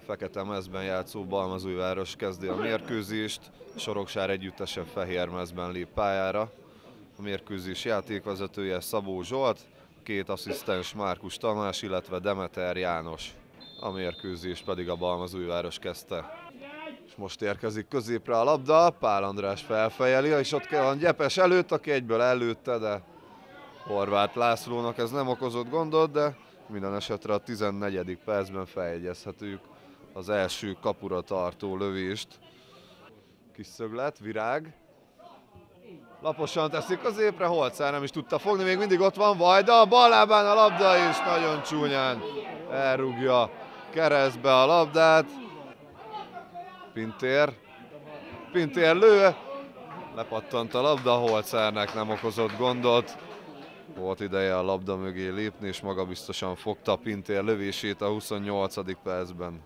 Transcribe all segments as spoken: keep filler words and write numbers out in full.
fekete mezben játszó Balmazújváros kezdi a mérkőzést, Soroksár együttese fehér mezben lép pályára. A mérkőzés játékvezetője Szabó Zsolt, két asszisztens Márkus Tamás, illetve Demeter János. A mérkőzést pedig a Balmazújváros kezdte. És most érkezik középre a labda, Pál András felfejeli, és ott van Gyepes előtt, aki egyből előtte, de Horváth Lászlónak ez nem okozott gondot, de minden esetre a tizennegyedik percben feljegyezhetjük az első kapura tartó lövést. Kis szöglet, Virág. Laposan teszik középre, Holcár nem is tudta fogni, még mindig ott van Vajda, a bal lábán a labda, és nagyon csúnyán elrúgja keresztbe a labdát. Pintér. Pintér lő, lepattant a labda, Holcárnak nem okozott gondot. Volt ideje a labda mögé lépni, és magabiztosan fogta Pintér lövését a huszonnyolcadik percben.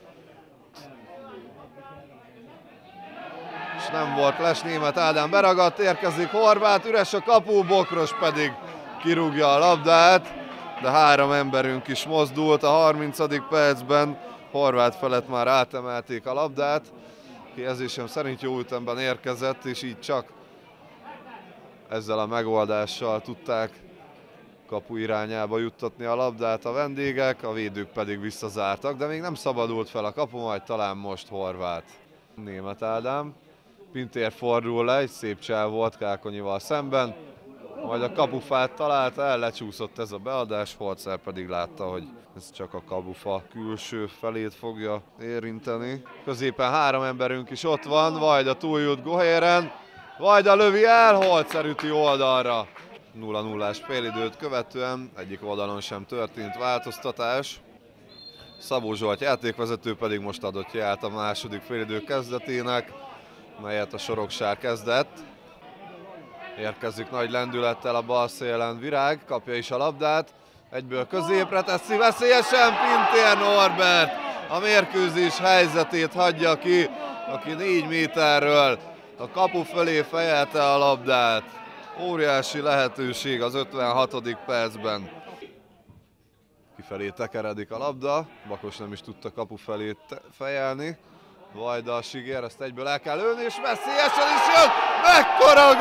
És nem volt les, Németh Ádám beragadt, érkezik Horváth, üres a kapu, Bokros pedig kirúgja a labdát, de három emberünk is mozdult a harmincadik percben, Horváth felett már átemelték a labdát, kijelzésem szerint jó ütemben érkezett, és így csak ezzel a megoldással tudták kapu irányába juttatni a labdát a vendégek, a védők pedig visszazártak, de még nem szabadult fel a kapu, majd talán most Horváth. Németh Ádám, Pintér fordul le, egy szép csáv volt Kákonyival szemben, majd a kapufát találta, el lecsúszott ez a beadás, Holcár pedig látta, hogy ez csak a kapufa külső felét fogja érinteni. Középen három emberünk is ott van, Vajda túljut Gohéren, Vajda lövi el, Holcár üti oldalra. nulla nullás félidőt követően egyik oldalon sem történt változtatás. Szabó Zsolt játékvezető pedig most adott jelt a második félidő kezdetének, melyet a Soroksár kezdett. Érkezik nagy lendülettel a bal szélen Virág, kapja is a labdát, egyből középre teszi veszélyesen, Pintér Norbert a mérkőzés helyzetét hagyja ki, aki négy méterről a kapu fölé fejelte a labdát. Óriási lehetőség az ötvenhatodik percben. Kifelé tekeredik a labda, Bakos nem is tudta kapu felé fejelni. Vajda a Siger, ezt egyből el kell lőni, és veszélyesen is jön! Mekkora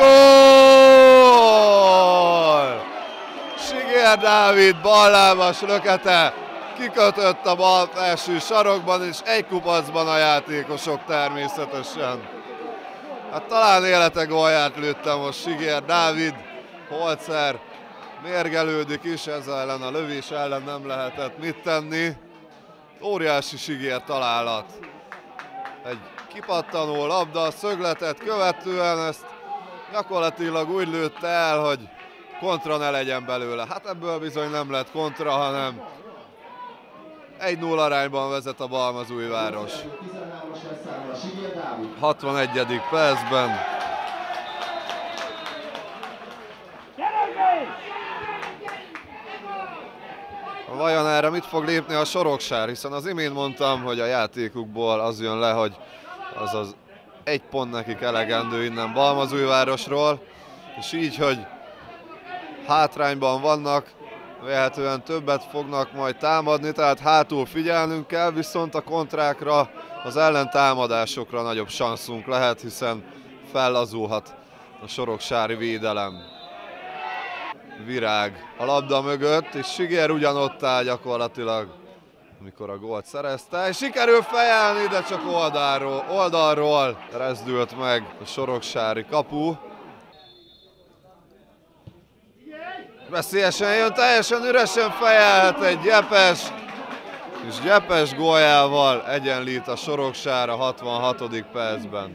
gól! Siger Dávid ballábas lökete, kikötött a bal felső sarokban, és egy kupacban a játékosok természetesen. Hát talán élete gólját lőtte most Siger Dávid, Holcár mérgelődik is, ezzel ellen a lövés ellen nem lehetett mit tenni. Óriási Siger találat. Egy kipattanó labda, szögletet követően ezt gyakorlatilag úgy lőtte el, hogy kontra ne legyen belőle. Hát ebből bizony nem lett kontra, hanem egy nulla arányban vezet a Balmazújváros. hatvanegyedik percben. Vajon erre mit fog lépni a Soroksár? Hiszen az imént mondtam, hogy a játékukból az jön le, hogy az az egy pont nekik elegendő innen Balmazújvárosról, és így, hogy hátrányban vannak, vélhetően többet fognak majd támadni, tehát hátul figyelnünk kell, viszont a kontrákra, az ellentámadásokra nagyobb sanszunk lehet, hiszen fellazulhat a soroksári védelem. Virág a labda mögött, és Siger ugyanott áll gyakorlatilag, amikor a gólt szerezte, és sikerül fejelni, de csak oldalról, oldalról rezdült meg a soroksári kapu. Veszélyesen jön, teljesen üresen fejelhet egy Gyepes, és Gyepes góljával egyenlít a Soroksár a hatvanhatodik percben.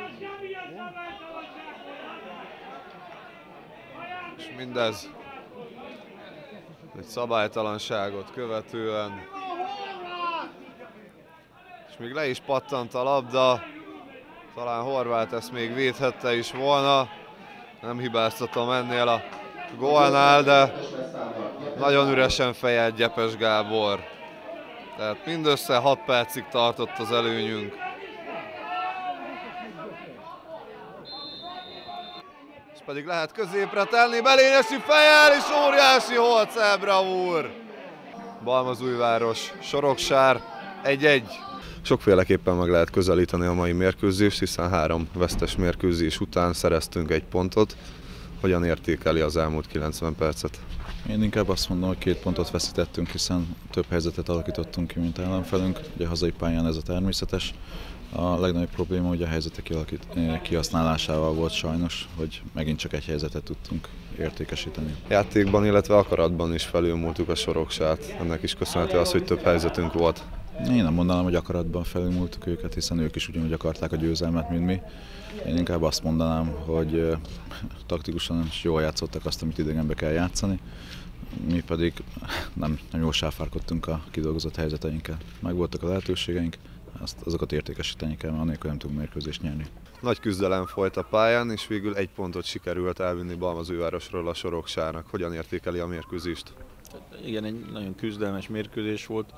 És mindez egy szabálytalanságot követően. És még le is pattant a labda, talán Horváth ezt még védhette is volna. Nem hibáztatom ennél a gólnál, de nagyon üresen fejelt Gyepes Gábor. Tehát mindössze hat percig tartott az előnyünk. És pedig lehet középre tenni, Belényesi fejel, és óriási Holcár bravúr! Balmazújváros, Soroksár egy-egy. Sokféleképpen meg lehet közelíteni a mai mérkőzést, hiszen három vesztes mérkőzés után szereztünk egy pontot. Hogyan értékeli az elmúlt kilencven percet? Én inkább azt mondom, hogy két pontot veszítettünk, hiszen több helyzetet alakítottunk ki, mint ellenfelünk. Ugye a hazai pályán ez a természetes. A legnagyobb probléma ugye a helyzetek kihasználásával volt sajnos, hogy megint csak egy helyzetet tudtunk értékesíteni. Játékban, illetve akaratban is felülmúltuk a Soroksát. Ennek is köszönhető az, hogy több helyzetünk volt. Én nem mondanám, hogy akaratban felülmúltuk őket, hiszen ők is ugyanúgy akarták a győzelmet, mint mi. Én inkább azt mondanám, hogy taktikusan is jól játszottak azt, amit idegenbe kell játszani. Mi pedig nem, nem jól sáfárkodtunk a kidolgozott helyzeteinkkel. Megvoltak a lehetőségeink, azt, azokat értékesíteni kell, mert annélkül nem tudunk mérkőzést nyerni. Nagy küzdelem folyt a pályán, és végül egy pontot sikerült elvinni Balmazújvárosról a Soroksának. Hogyan értékeli a mérkőzést? Igen, egy nagyon küzdelmes mérkőzés volt.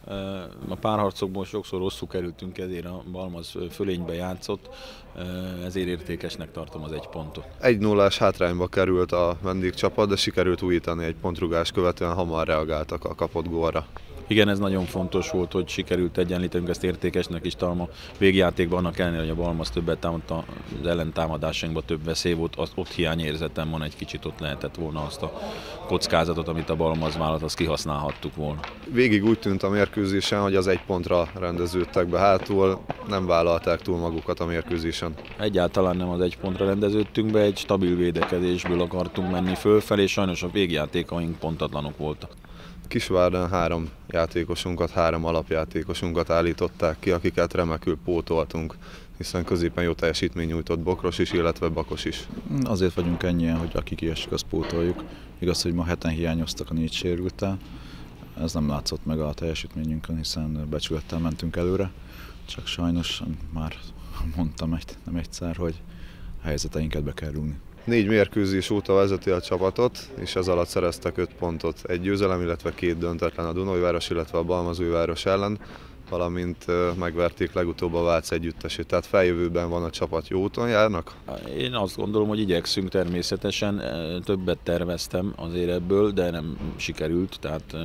A párharcokból sokszor rosszul kerültünk, ezért a Balmaz fölénybe játszott, ezért értékesnek tartom az egy pontot. egy nullás hátrányba került a vendégcsapat, de sikerült újítani egy pontrugás követően, hamar reagáltak a kapott gólra. Igen, ez nagyon fontos volt, hogy sikerült egyenlítenünk, ezt értékesnek is talán a végjátékban, annak ellenére, hogy a Balmaz többet támadta, az ellentámadásainkban több veszély volt, az, ott hiányérzetem van, egy kicsit ott lehetett volna azt a kockázatot, amit a Balmaz vállalt, azt kihasználhattuk volna. Végig úgy tűnt a mérkőzésen, hogy az egy pontra rendeződtek be hátul, nem vállalták túl magukat a mérkőzésen. Egyáltalán nem az egy pontra rendeződtünk be, egy stabil védekezésből akartunk menni fölfelé, és sajnos a végjátékaink pontatlanok voltak. Kisvárden három játékosunkat, három alapjátékosunkat állították ki, akiket remekül pótoltunk, hiszen középen jó teljesítmény nyújtott Bokros is, illetve Bakos is. Azért vagyunk ennyien, hogy aki kiesik, azt pótoljuk. Igaz, hogy ma heten hiányoztak a négy sérülttel. Ez nem látszott meg a teljesítményünkön, hiszen becsülettel mentünk előre. Csak sajnos már mondtam egy, nem egyszer, hogy a helyzeteinket be kell rúgni. Négy mérkőzés óta vezeti a csapatot, és ez alatt szereztek öt pontot. Egy győzelem, illetve két döntetlen a Dunaújváros, illetve a Balmazújváros ellen, valamint megverték legutóbb a Vác együttesét. Tehát feljövőben van a csapat, jó úton járnak? Én azt gondolom, hogy igyekszünk természetesen. Többet terveztem azért ebből, de nem sikerült. Tehát,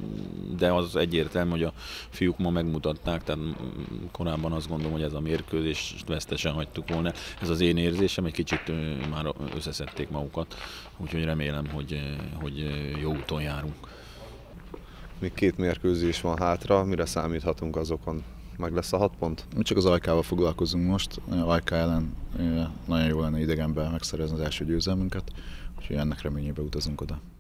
de az egyértelmű, hogy a fiúk ma megmutatták, tehát korábban azt gondolom, hogy ez a mérkőzés vesztesen hagytuk volna. Ez az én érzésem, egy kicsit már összeszedték magukat, úgyhogy remélem, hogy, hogy jó úton járunk. Még két mérkőzés van hátra, mire számíthatunk azokon? Meg lesz a hat pont? Mi csak az Ajkával foglalkozunk most. Ajka ellen nagyon jó lenne idegenben megszerezni az első győzelmünket, úgyhogy ennek reményébe utazunk oda.